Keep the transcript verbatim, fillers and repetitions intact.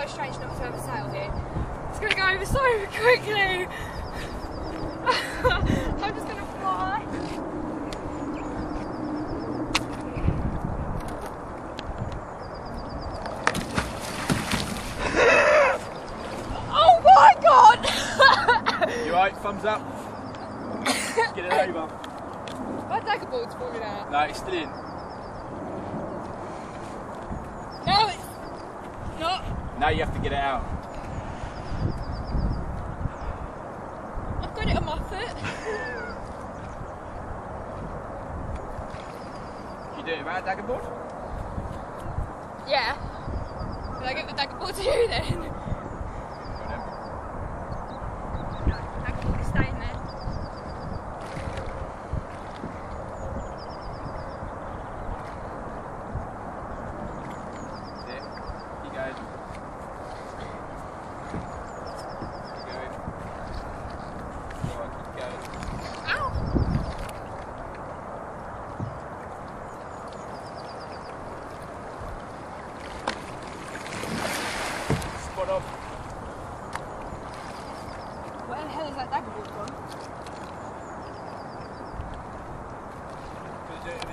so strange not to have a sail here. It's going to go over so quickly. I'm just going to fly. Oh my god! You alright? Thumbs up. Get it over. My dagger board's falling out. No, it's still in. No, it's not. Now you have to get it out. I've got it on my foot. You do it without a dagger board? Yeah. Did I give the dagger board to you then? No, dagger board is staying there. Where the hell is that dagger board gone?